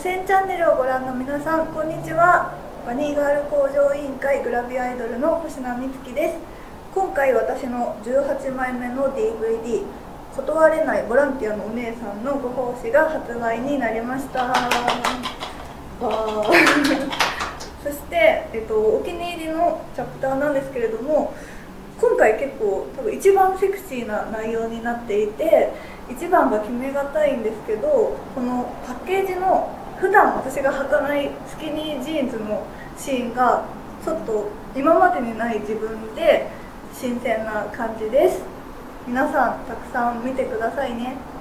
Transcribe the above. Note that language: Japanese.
線チャンネルをご覧の皆さん、こんにちは。バニーガール向上委員会グラビアアイドルの星名美月です。今回私の18枚目の DVD「断れないボランティアのお姉さん」のご奉仕が発売になりました。そして、お気に入りのチャプターなんですけれども、今回結構多分一番セクシーな内容になっていて、一番が決めがたいんですけど、このパッケージの普段私が履かないスキニージーンズのシーンがちょっと今までにない自分で新鮮な感じです。皆さんたくさん見てくださいね。